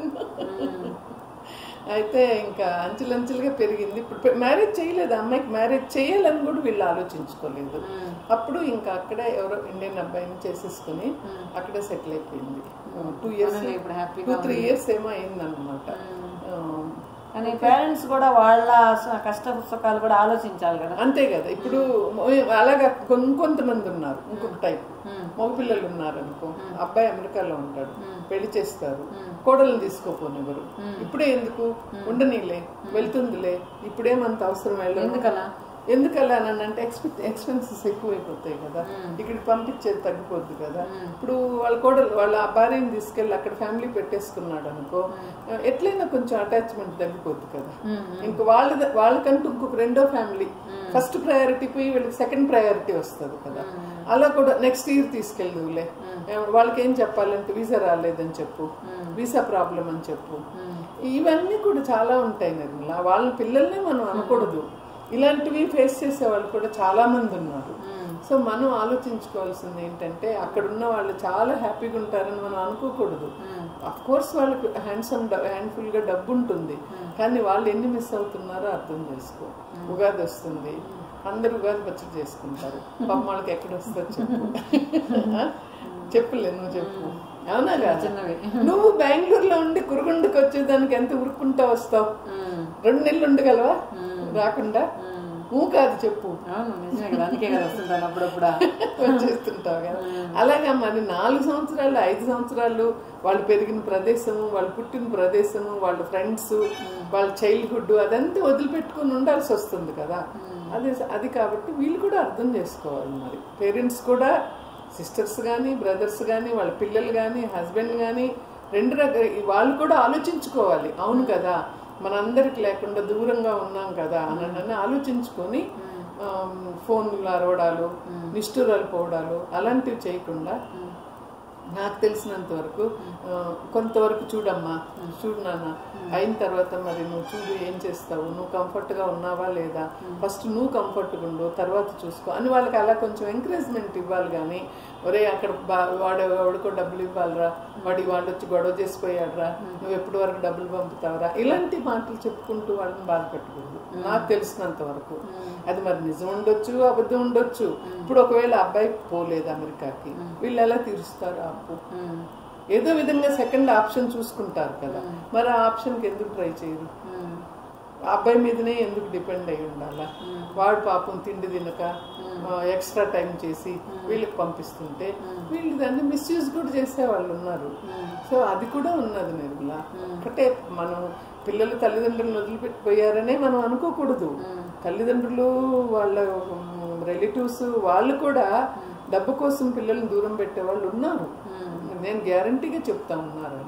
అయితే ఇంకా అంచులంచులుగా పెరిగింది. ఇప్పుడు మ్యారేజ్ చేయలేదు అమ్మాయికి, మ్యారేజ్ చేయాలని కూడా వీళ్ళు ఆలోచించుకోలేదు. అప్పుడు ఇంకా అక్కడే ఎవరో ఇండియన్ అబ్బాయిని చేసేసుకుని అక్కడే సెటిల్ అయిపోయింది. Two years two three years ఏమో అయిందన్నమాట. కానీ పేరెంట్స్ కూడా వాళ్ళ కష్ట పుస్తకాలు కూడా ఆలోచించాలి కదా. అంతే కదా. ఇప్పుడు అలాగా కొంతమంది ఉన్నారు, ఇంకొక టైప్ మగపిల్లలు ఉన్నారు అనుకో, అబ్బాయి అమెరికాలో ఉంటాడు, పెళ్లి చేస్తారు, కోడలను తీసుకోపోనివ్వరు. ఇప్పుడే ఎందుకు, ఉండనీలే, వెళ్తుందిలే, ఇప్పుడేమంత అవసరం వెళ్ళదు. ఎందుకలా ఎందుకలా అని అంటే ఎక్స్పెక్ట్ ఎక్స్పెన్సెస్ ఎక్కువైపోతాయి కదా, ఇక్కడికి పంపించేది తగ్గిపోద్ది కదా. ఇప్పుడు వాళ్ళ కోడలు వాళ్ళ భార్యని తీసుకెళ్ళి అక్కడ ఫ్యామిలీ పెట్టేసుకున్నాడు అనుకో, ఎట్లయినా కొంచెం అటాచ్మెంట్ తగ్గిపోద్ది కదా. ఇంక వాళ్ళ వాళ్ళకంటూ ఇంకొక రెండో ఫ్యామిలీ, ఫస్ట్ ప్రయారిటీ పోయి వీళ్ళకి సెకండ్ ప్రయారిటీ వస్తుంది కదా. అలా కూడా నెక్స్ట్ ఇయర్ తీసుకెళ్ళదులే, వాళ్ళకి ఏం చెప్పాలంటే వీసా రాలేదని చెప్పు, వీసా ప్రాబ్లం అని చెప్పు. ఇవన్నీ కూడా చాలా ఉంటాయి నిర్మల. వాళ్ళ పిల్లల్ని మనం అనకూడదు, ఇలాంటివి ఫేస్ చేసే వాళ్ళు కూడా చాలా మంది ఉన్నారు. సో మనం ఆలోచించుకోవాల్సింది ఏంటంటే అక్కడున్న వాళ్ళు చాలా హ్యాపీగా ఉంటారని మనం అనుకోకూడదు. అఫ్ కోర్స్ వాళ్ళకి హ్యాండ్సమ్ హ్యాండ్ఫుల్ గా డబ్బు ఉంటుంది, కానీ వాళ్ళు ఎన్ని మిస్ అవుతున్నారో అర్థం చేసుకో. ఉగాది వస్తుంది, అందరు ఉగాది పచ్చడి చేసుకుంటారు, పాపం వాళ్ళకి ఎక్కడ వస్తారు చెప్పు. చెప్పులే నువ్వు చెప్పు, అవునా కాదు? నువ్వు బెంగళూరులో ఉండి కురుగుండకి వచ్చేదానికి ఎంత ఉరుక్కుంటా వస్తావు? రెండు నెలలు ఉండగలవా రాకుండా? నువ్వు కాదు చెప్పు, వచ్చేస్తుంటావు కదా. అలాగా మరి నాలుగు సంవత్సరాలు ఐదు సంవత్సరాలు వాళ్ళు పెరిగిన ప్రదేశము, వాళ్ళు పుట్టిన ప్రదేశము, వాళ్ళ ఫ్రెండ్స్, వాళ్ళ చైల్డ్హుడ్ అదంతా వదిలిపెట్టుకుని ఉండాల్సి వస్తుంది కదా. అది అది కాబట్టి వీళ్ళు కూడా అర్థం చేసుకోవాలి. మరి పేరెంట్స్ కూడా, సిస్టర్స్ కానీ బ్రదర్స్ కానీ వాళ్ళ పిల్లలు కానీ హస్బెండ్ కానీ రెండు రకాల వాళ్ళు కూడా ఆలోచించుకోవాలి. అవును కదా, మనందరికి లేకుండా దూరంగా ఉన్నాం కదా అని ఆలోచించుకొని ఫోన్లు అరవడాలు, నిష్ఠురాలు పోవడాలు అలాంటివి చేయకుండా నాకు తెలిసినంత వరకు కొంతవరకు చూడమ్మా, చూడు నాన్న, అయిన తర్వాత మరి నువ్వు చూడు ఏం చేస్తావు, నువ్వు కంఫర్ట్గా ఉన్నావా లేదా, ఫస్ట్ నువ్వు కంఫర్ట్గా ఉండు, తర్వాత చూసుకో అని వాళ్ళకి అలా కొంచెం ఎంకరేజ్మెంట్ ఇవ్వాలి. కానీ ఒరే అక్కడ వాడు వాడుకో డబ్బులు ఇవ్వాలరా, వాడి వాళ్ళు వచ్చి గొడవ చేసిపోయాడురా, నువ్వు ఎప్పటి వరకు డబ్బులు పంపుతావురా, ఇలాంటి మాటలు చెప్పుకుంటూ వాళ్ళని బాధ పెట్టకూడదు నాకు తెలిసినంత వరకు. అది మరి నిజం ఉండొచ్చు, అబద్ధం ఉండొచ్చు. ఇప్పుడు ఒకవేళ అబ్బాయి పోలేదు అమెరికాకి, వీళ్ళు ఎలా తీరుస్తారు ఆ అప్పు? ఏదో విధంగా సెకండ్ ఆప్షన్ చూసుకుంటారు కదా, మరి ఆ ఆప్షన్కి ఎందుకు ట్రై చేయరు? అబ్బాయి మీదనే ఎందుకు డిపెండ్ అయి ఉండాలా? వాడు పాపం తిండి తినక ఎక్స్ట్రా టైం చేసి వీళ్ళకి పంపిస్తుంటే వీళ్ళు దాన్ని మిస్యూజ్ కూడా చేసే వాళ్ళు ఉన్నారు. సో అది కూడా ఉన్నది నిర్మల. ఒకటే మనం పిల్లలు తల్లిదండ్రులను వదిలిపెట్టిపోయారనే మనం అనుకోకూడదు. తల్లిదండ్రులు వాళ్ళ రిలేటివ్స్ వాళ్ళు కూడా డబ్బు కోసం పిల్లల్ని దూరం పెట్టే వాళ్ళు ఉన్నారు. నేను గ్యారంటీగా చెప్తా ఉన్నారని.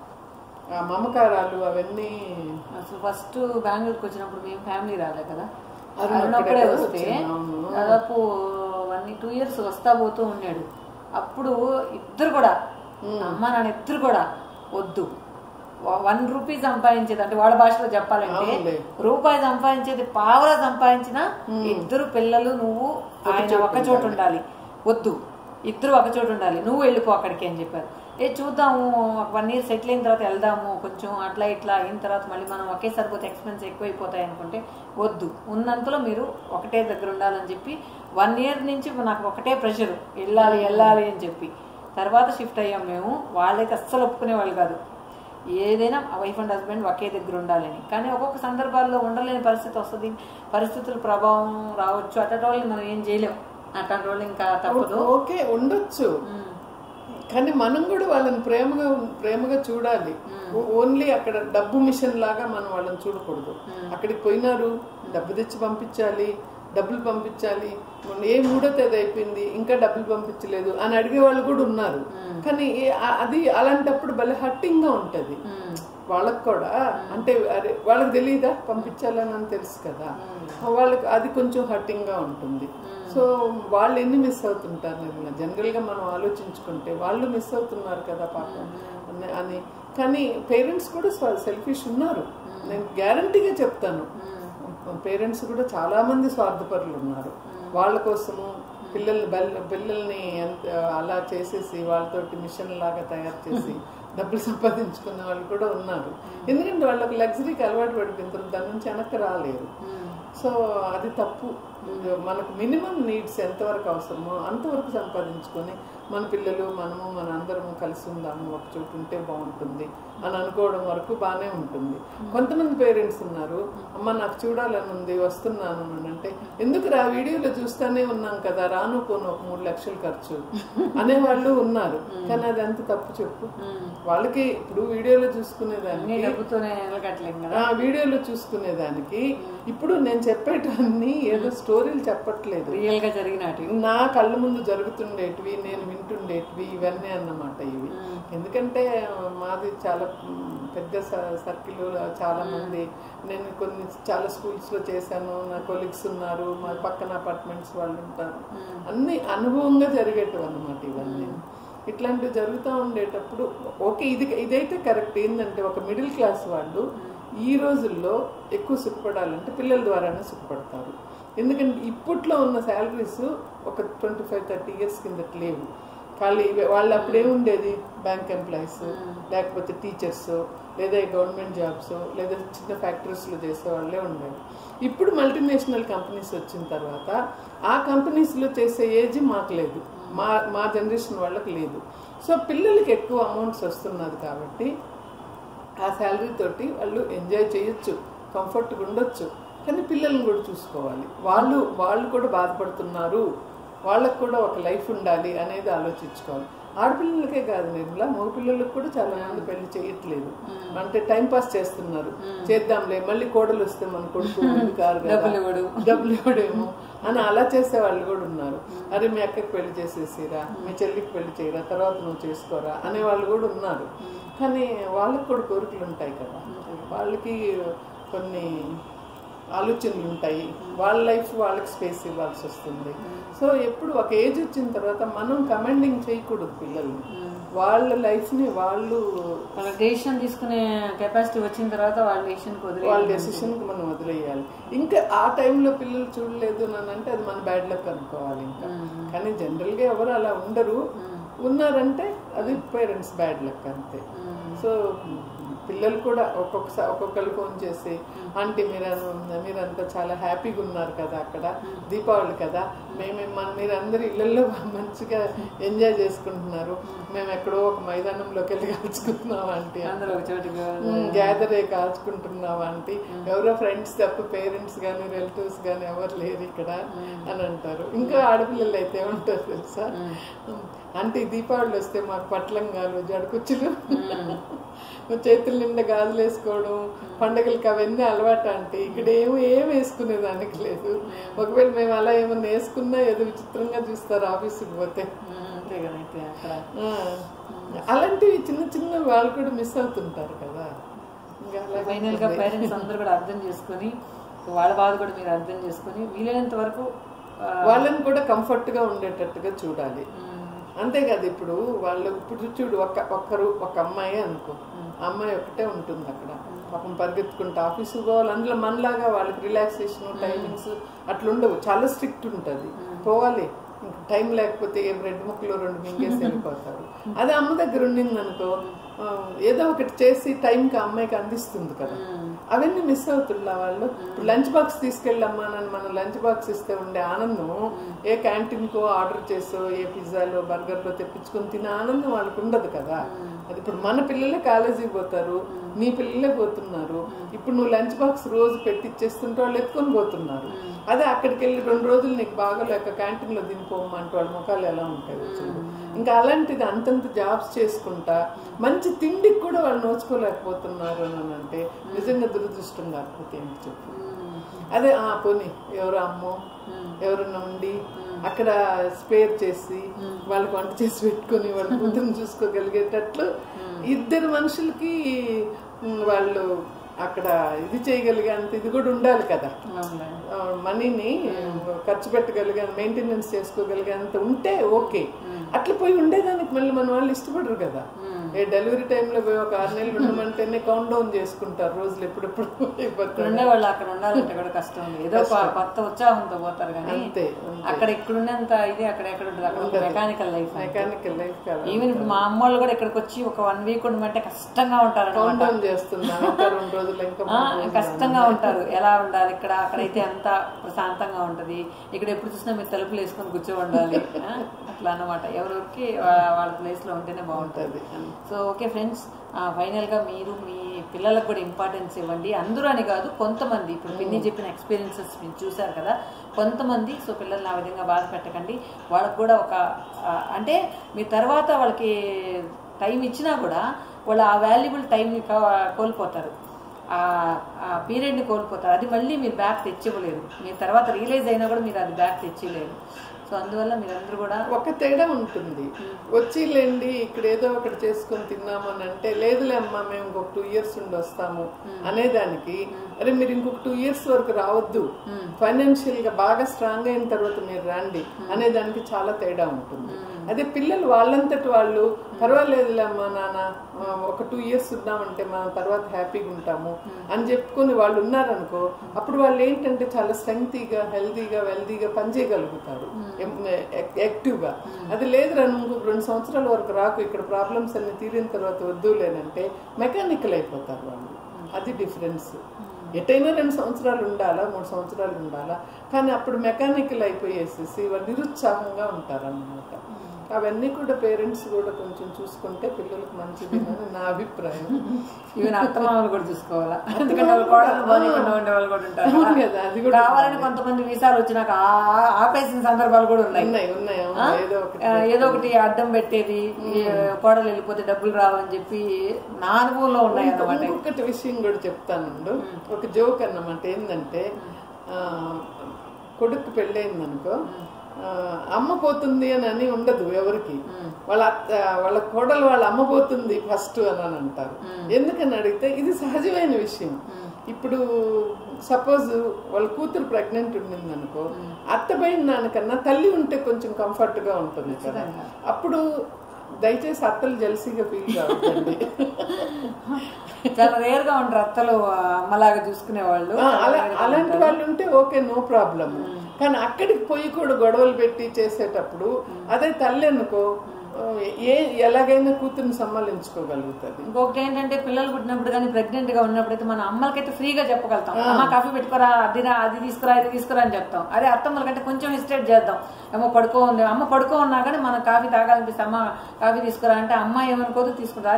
ఆ మమకారాలు అవన్నీ అసలు ఫస్ట్ బెంగళూరుకి వచ్చినప్పుడు మేము ఫ్యామిలీ రాలే కదా, అరుణప్పుడే వస్తే దాదాపు వన్ టూ ఇయర్స్ వస్తా పోతూ ఉన్నాడు. అప్పుడు ఇద్దరు కూడా అమ్మ నాన్న ఇద్దరు కూడా వద్దు, వన్ రూపీ సంపాదించేది అంటే వాళ్ళ భాషలో చెప్పాలంటే రూపాయి సంపాదించేది పావలా సంపాదించిన ఇద్దరు పిల్లలు నువ్వు ఆయన ఒక చోట ఉండాలి, వద్దు ఇద్దరు ఒక చోట ఉండాలి, నువ్వు వెళ్ళిపో అక్కడికి అని చెప్పారు. ఏ చూద్దాము వన్ ఇయర్ సెటిల్ అయిన తర్వాత వెళ్దాము, కొంచెం అట్లా ఇట్లా అయిన తర్వాత మళ్ళీ మనం ఒకేసారి పోతే ఎక్స్పెన్స్ ఎక్కువైపోతాయి అనుకుంటే వద్దు, ఉన్నంతలో మీరు ఒకటే దగ్గర ఉండాలని చెప్పి వన్ ఇయర్ నుంచి నాకు ఒకటే ప్రెషర్, వెళ్ళాలి వెళ్ళాలి అని చెప్పి తర్వాత షిఫ్ట్ అయ్యాం మేము. వాళ్ళైతే అస్సలు ఒప్పుకునేవాళ్ళు కాదు, ఏదైనా వైఫ్ అండ్ హస్బెండ్ ఒకే దగ్గర ఉండాలని. కానీ ఒక్కొక్క సందర్భాల్లో ఉండలేని పరిస్థితి వస్తుంది, పరిస్థితుల ప్రభావం రావచ్చు, అట్లాంటి వాళ్ళని మనం ఏం చేయలేం. అట్లాంటి వాళ్ళు ఇంకా తప్పదు. ఓకే ఉండొచ్చు, కానీ మనం కూడా వాళ్ళని ప్రేమగా ప్రేమగా చూడాలి. ఓన్లీ అక్కడ డబ్బు మిషన్ లాగా మనం వాళ్ళని చూడకూడదు. అక్కడికి పోయినారు, డబ్బు తెచ్చి పంపించాలి, డబ్బులు పంపించాలి, ఏ మూడో తేదీ అయిపోయింది ఇంకా డబ్బులు పంపించలేదు అని అడిగే వాళ్ళు కూడా ఉన్నారు. కానీ అది అలాంటప్పుడు భలే హర్టింగ్ గా ఉంటది వాళ్ళకు కూడా. అంటే అరే వాళ్ళకి తెలియదా పంపించాలని అని తెలుసు కదా, వాళ్ళకి అది కొంచెం హర్టింగ్ గా ఉంటుంది. సో వాళ్ళు ఎన్ని మిస్ అవుతుంటారు నిర్మల, జనరల్ గా మనం ఆలోచించుకుంటే వాళ్ళు మిస్ అవుతున్నారు కదా పాపం అని. కానీ పేరెంట్స్ కూడా సెల్ఫిష్ ఉన్నారు, నేను గ్యారంటీగా చెప్తాను. పేరెంట్స్ కూడా చాలా మంది స్వార్థపరులు ఉన్నారు. వాళ్ళ కోసము పిల్లల్ని పిల్లల్ని ఎంత అలా చేసేసి వాళ్ళతోటి మిషన్ లాగా తయారు చేసి డబ్బులు సంపాదించుకునే వాళ్ళు కూడా ఉన్నారు. ఎందుకంటే వాళ్ళకి లగ్జరీకి అలవాటు పడిపోయిన దాని నుంచి వెనక్కి రాలేరు. సో అది తప్పు. మనకు మినిమం నీడ్స్ ఎంతవరకు అవసరమో అంతవరకు సంపాదించుకొని మన పిల్లలు మనము మన అందరము కలిసి ఉందాము, ఒక చోటు ఉంటే బాగుంటుంది అని అనుకోవడం వరకు బాగానే ఉంటుంది. కొంతమంది పేరెంట్స్ ఉన్నారు, అమ్మ నాకు చూడాలని ఉంది వస్తున్నాను అని అంటే, ఎందుకు రా వీడియోలో చూస్తూనే ఉన్నాం కదా, రాను పోను ఒక మూడు లక్షలు ఖర్చు అనేవాళ్ళు ఉన్నారు. కానీ అది ఎంత తప్పు చెప్పు. వాళ్ళకి ఇప్పుడు వీడియోలో చూసుకునేదానికి వీడియోలో చూసుకునేదానికి ఇప్పుడు నేను చెప్పేటన్నీ ఏదో స్టోరీలు చెప్పట్లేదు, రియల్ గా జరిగినట్టు నా కళ్ళ ముందు జరుగుతుండేటివి, నేను వింటుండేటివి ఇవన్నీ అన్నమాట ఇవి. ఎందుకంటే మాది చాలా పెద్ద సర్కిల్, చాలా మంది, నేను కొన్ని చాలా స్కూల్స్ లో చేశాను, నా కొలీగ్స్ ఉన్నారు, మా పక్కన అపార్ట్మెంట్స్ వాళ్ళు ఉంటారు, అన్ని అనుభవంగా జరిగేటివి అన్నమాట ఇవన్నీ. ఇట్లాంటివి జరుగుతూ ఉండేటప్పుడు ఓకే ఇది ఇదైతే కరెక్ట్. ఏంటంటే ఒక మిడిల్ క్లాస్ వాళ్ళు ఈ రోజుల్లో ఎక్కువ సుఖపడాలంటే పిల్లల ద్వారానే సుఖపడతారు. ఎందుకంటే ఇప్పట్లో ఉన్న శాలరీస్ ఒక ట్వంటీ ఫైవ్ థర్టీ ఇయర్స్ కిందట లేవు. ఖాళీ వాళ్ళు అప్పుడే ఉండేది బ్యాంక్ ఎంప్లాయీస్, లేకపోతే టీచర్స్, లేదా గవర్నమెంట్ జాబ్స్, లేదా చిన్న ఫ్యాక్టరీస్లో చేసే వాళ్ళే ఉండేది. ఇప్పుడు మల్టీనేషనల్ కంపెనీస్ వచ్చిన తర్వాత ఆ కంపెనీస్లో చేసే ఏజ్ మాకు లేదు, మా మా జనరేషన్ వాళ్ళకి లేదు. సో పిల్లలకి ఎక్కువ అమౌంట్స్ వస్తున్నది కాబట్టి ఆ శాలరీ తోటి వాళ్ళు ఎంజాయ్ చేయొచ్చు, కంఫర్ట్గా ఉండొచ్చు. కానీ పిల్లల్ని కూడా చూసుకోవాలి. వాళ్ళు వాళ్ళు కూడా బాధపడుతున్నారు, వాళ్ళకు కూడా ఒక లైఫ్ ఉండాలి అనేది ఆలోచించుకోవాలి. ఆడపిల్లలకే కాదు నిర్మల, మగపిల్లలకు కూడా చాలా మంది పెళ్లి చేయట్లేదు. అంటే టైం పాస్ చేస్తున్నారు, చేద్దాంలే మళ్ళీ కోడలు వస్తే మన కొడుకు కారు కదా డబ్బులు ఇవ్వడేమో అని అలా చేసే వాళ్ళు కూడా ఉన్నారు. అరే మీ అక్కకి పెళ్లి చేసేసిరా, మీ చెల్లికి పెళ్లి చేయరా, తర్వాత నువ్వు చేసుకోరా అనే వాళ్ళు కూడా ఉన్నారు. కానీ వాళ్ళకి కూడా కోరికలు ఉంటాయి కదా, వాళ్ళకి కొన్ని ఆలోచనలు ఉంటాయి, వాళ్ళ లైఫ్ వాళ్ళకి స్పేస్ ఇవ్వాల్సి వస్తుంది. సో ఎప్పుడు ఒక ఏజ్ వచ్చిన తర్వాత మనం కమాండింగ్ చేయకూడదు పిల్లల్ని, వాళ్ళ లైఫ్ని వాళ్ళు వాళ్ళ డెసిషన్ తీసుకునే కెపాసిటీ వచ్చిన తర్వాత వాళ్ళ డెసిషన్కి వదిలే వాళ్ళ డెసిషన్కి మనం వదిలేయాలి. ఇంకా ఆ టైంలో పిల్లలు చూడలేదు అని అంటే అది మన బ్యాడ్ లక్ అనుకోవాలి ఇంకా. కానీ జనరల్గా ఎవరు అలా ఉండరు, ఉన్నారంటే అది పేరెంట్స్ బ్యాడ్ లక్ అంతే. సో పిల్లలు కూడా ఒక్కొక్కసారి ఒక్కొక్కరు ఫోన్ చేసి ఆంటీ మీరు మీరంతా చాలా హ్యాపీగా ఉన్నారు కదా, అక్కడ దీపావళి కదా, మేము మీరందరూ ఇళ్ళల్లో మంచిగా ఎంజాయ్ చేసుకుంటున్నారు, మేము ఎక్కడో ఒక మైదానంలోకి వెళ్ళి కాల్చుకుంటున్నాం ఆంటీ, గ్యాదర్ అయ్యి కాల్చుకుంటున్నాం ఆంటీ, ఎవరో ఫ్రెండ్స్ తప్ప పేరెంట్స్ కానీ రిలేటివ్స్ కానీ ఎవరు లేరు ఇక్కడ అని అంటారు. ఇంకా ఆడపిల్లలు అయితే ఏమంటారు తెలుసా, అంటే దీపావళి వస్తే మాకు పట్లంగాలు జడకుచ్చులు చేతుల నిండా గాజులు వేసుకోవడం పండగలకి అవన్నీ అలవాటు అంటే ఇక్కడ ఏమో ఏం వేసుకునేదానికి లేదు. ఒకవేళ మేము అలా ఏమన్నా వేసుకున్నా ఏదో విచిత్రంగా చూస్తారు ఆఫీసుకి పోతే. అలాంటివి చిన్న చిన్న వాళ్ళు కూడా మిస్ అవుతుంటారు కదా. ఫైనల్ గా పేరెంట్స్ అందరూ కూడా అర్థం చేసుకొని వాళ్ళ బాధ కూడా మీరు అర్థం చేసుకొని వీలైనంత వరకు వాళ్ళని కూడా కంఫర్ట్ గా ఉండేటట్టుగా చూడాలి. అంతేకాదు ఇప్పుడు వాళ్ళు ఇప్పుడు చూడు ఒక్క ఒక్కరు ఒక అమ్మాయి అనుకో, అమ్మాయి ఒకటే ఉంటుంది అక్కడ, పాపం పరిగెత్తుకుంటూ ఆఫీసు పోవాలి. అందులో మనలాగా వాళ్ళకి రిలాక్సేషన్ టైమింగ్స్ అట్లా ఉండవు, చాలా స్ట్రిక్ట్ ఉంటుంది. పోవాలి టైం లేకపోతే బ్రెడ్ ముక్కలు రెండు మింగేసి వెళ్ళిపోతారు. అదే అమ్మ దగ్గర ఉండింది అనుకో, ఏదో ఒకటి చేసి టైంకి అమ్మాయికి అందిస్తుంది కదా. అవన్నీ మిస్ అవుతుందా వాళ్ళు. ఇప్పుడు లంచ్ బాక్స్ తీసుకెళ్ళమ్మా నన్ను మనం లంచ్ బాక్స్ ఇస్తే ఉండే ఆనందం ఏ క్యాంటీన్కో ఆర్డర్ చేసో ఏ పిజ్జాలో బర్గర్లో తెప్పించుకొని తినే ఆనందం వాళ్ళకి ఉండదు కదా. అది ఇప్పుడు మన పిల్లలే కాలేజీకి పోతారు, నీ పిల్లలే పోతున్నారు. ఇప్పుడు నువ్వు లంచ్ బాక్స్ రోజు పెట్టిచ్చేస్తుంటే వాళ్ళు ఎత్తుకొని పోతున్నారు. అదే అక్కడికి వెళ్ళి రెండు రోజులు నీకు బాగోలేక క్యాంటీన్లో దినిపోమంటే వాళ్ళ ముఖాలు ఎలా ఉంటాయి వచ్చింది. ఇంకా అలాంటిది అంతంత జాబ్స్ చేసుకుంటా మంచి తిండికి కూడా వాళ్ళు నోచుకోలేకపోతున్నారు అని అంటే నిజంగా దురదృష్టం కాకపోతే ఏంటి చెప్పు. అదే ఆ పోనీ ఎవరు అమ్మో ఎవరన్నా ఉండి అక్కడ స్పేర్ చేసి వాళ్ళకి వంట చేసి పెట్టుకుని వాళ్ళ కూతురుని చూసుకోగలిగేటట్లు ఇద్దరు మనుషులకి వాళ్ళు అక్కడ ఇది చేయగలిగే అంత ఇది కూడా ఉండాలి కదా. మనీని ఖర్చు పెట్టగలిగే మెయింటెనెన్స్ చేసుకోగలిగే అంత ఉంటే ఓకే. అట్లా పోయి ఉండేదానికి మళ్ళీ మన వాళ్ళు ఇష్టపడరు కదా. ఏ డెలివరీ టైంలో పోయి ఒక ఆరు నెలలు ఉండమంటేనే కౌంట్ డౌన్ చేసుకుంటారు రోజులు ఎప్పుడెప్పుడు ఉండేవాళ్ళు. అక్కడ ఉండాలంటే కూడా కష్టం, ఏదో కొత్త ఉత్సాహంతో పోతారు కానీ అంతే. అక్కడ ఇక్కడ ఉండేంత ఇది అక్కడ ఎక్కడ ఉంటుంది. అక్కడ mechanical life mechanical life even ఇప్పుడు మా అమ్మ వాళ్ళు కూడా ఇక్కడికి వచ్చి ఒక వన్ వీక్ ఉండమంటే కష్టంగా ఉంటారు. కౌంట్ డౌన్ చేస్తున్నారు రెండు రోజులు ఇంకా కష్టంగా ఉంటారు. ఎలా ఉండాలి ఇక్కడ, అక్కడైతే అంత ప్రశాంతంగా ఉంటది, ఇక్కడ ఎప్పుడు చూసినా మీరు తలుపులు వేసుకొని కూర్చో ఉండాలి అట్లా అన్నమాట. ఎవరికి వాళ్ళ ప్లేస్ లో ఉంటేనే బాగుంటుంది. సో ఓకే ఫ్రెండ్స్, ఫైనల్గా మీరు మీ పిల్లలకు కూడా ఇంపార్టెన్స్ ఇవ్వండి. అందరూ అని కాదు, కొంతమంది ఇప్పుడు పిన్ని చెప్పిన ఎక్స్పీరియన్సెస్ మీరు చూసారు కదా కొంతమంది. సో పిల్లల్ని ఆ విధంగా బాధ పెట్టకండి. వాళ్ళకు కూడా ఒక అంటే మీ తర్వాత వాళ్ళకి టైం ఇచ్చినా కూడా వాళ్ళు ఆ వాల్యుబుల్ టైంని కోల్పోతారు, ఆ పీరియడ్ని కోల్పోతారు. అది మళ్ళీ మీరు బ్యాక్ తెచ్చివ్వలేరు. మీ తర్వాత రియలైజ్ అయినా కూడా మీరు అది బ్యాక్ తెచ్చిలేరు. సో అందువల్ల మీరందరూ కూడా ఒక తేడా ఉంటుంది. వచ్చిలేండి ఇక్కడ ఏదో ఒకటి చేసుకొని తిన్నామని అంటే లేదులే అమ్మా మేము ఇంకొక టూ ఇయర్స్ ఉండి వస్తాము అనేదానికి అరే మీరు ఇంకొక టూ ఇయర్స్ వరకు రావద్దు, ఫైనాన్షియల్ గా బాగా స్ట్రాంగ్ అయిన తర్వాత మీరు రండి అనేదానికి చాలా తేడా ఉంటుంది. అదే పిల్లలు వాళ్ళంతటి వాళ్ళు పర్వాలేదులే అమ్మా నాన్న ఒక టూ ఇయర్స్ ఉన్నామంటే మనం తర్వాత హ్యాపీగా ఉంటాము అని చెప్పుకొని వాళ్ళు ఉన్నారనుకో, అప్పుడు వాళ్ళు ఏంటంటే చాలా స్ట్రెంగ్తీగా హెల్తీగా వెల్తీగా పనిచేయగలుగుతారు యాక్టివ్గా. అది లేదు రా ఇంకొక రెండు సంవత్సరాల వరకు రాకు, ఇక్కడ ప్రాబ్లమ్స్ అన్ని తీరిన తర్వాత వద్దు లేనంటే మెకానికల్ అయిపోతారు వాళ్ళు. అది డిఫరెన్స్. ఎటైనా రెండు సంవత్సరాలు ఉండాలా మూడు సంవత్సరాలు ఉండాలా, కానీ అప్పుడు మెకానికల్ అయిపోయేసేసి వాళ్ళు నిరుత్సాహంగా ఉంటారన్నమాట. అవన్నీ కూడా పేరెంట్స్ కూడా కొంచెం చూసుకుంటే పిల్లలకు మంచిది అని నా అభిప్రాయం. ఈవెన్ అత్తమామలు కూడా చూసుకోవాలా, ఎందుకంటే వాళ్ళు ఉండే వాళ్ళు కూడా ఉంటారు కదా. అది కూడా కావాలని కొంతమంది వీసాలు వచ్చినాక ఆపేసిన సందర్భాలు కూడా ఉన్నాయి. ఉన్నాయి ఏదో ఒకటి అడ్డం పెట్టేది, కోడలు వెళ్ళిపోతే డబ్బులు రావని చెప్పి నా అనుభవంలో ఉన్నాయి అన్నమాట. ఇంకొకటి విషయం కూడా చెప్తానండు, ఒక జోక్ అన్నమాట. ఏంటంటే కొడుకు పెళ్ళయింది అనుకో, అమ్మ పోతుంది అని అని ఉండదు ఎవరికి. వాళ్ళ అత్త వాళ్ళ కోడలు వాళ్ళ అమ్మ పోతుంది ఫస్ట్ అని అంటారు. ఎందుకని అడిగితే ఇది సహజమైన విషయం. ఇప్పుడు సపోజ్ వాళ్ళ కూతురు ప్రెగ్నెంట్ ఉండింది అనుకో, అత్త పోయిన దానికన్నా తల్లి ఉంటే కొంచెం కంఫర్ట్ గా ఉంటుంది కదా. అప్పుడు దయచేసి అత్తలు జెల్సీగా ఫీల్ కావద్దండి. చాలా రేర్ గా ఉంటారు అత్తలు అమ్మలాగా చూసుకునే వాళ్ళు. అలాంటి వాళ్ళు ఉంటే ఓకే, నో ప్రాబ్లం. కానీ అక్కడికి పోయి కూడా గొడవలు పెట్టి చేసేటప్పుడు అదే తల్లి అనుకో ఏ ఎలాగైనా కూతుర్ని సమ్మలించుకోగలుగుతుంది. ఇంకొకటి ఏంటంటే పిల్లలు పుట్టినప్పుడు కానీ ప్రెగ్నెంట్ గా ఉన్నప్పుడు అయితే మన అమ్మలకైతే ఫ్రీగా చెప్పగలుగుతాం, అమ్మ కాఫీ పెట్టుకోరా, అదిరా అది తీసుకురా ఇది తీసుకురా అని చెప్తాం. అదే అత్తమ్మలకంటే కొంచెం హెసిటేట్ చేద్దాం, అమ్మ పడుకో ఉంది, అమ్మ పడుకో ఉన్నా కానీ మనం కాఫీ తాగాలనిపిస్తే అమ్మ కాఫీ తీసుకురా అంటే అమ్మ ఏమనుకోదు తీసుకుంటా.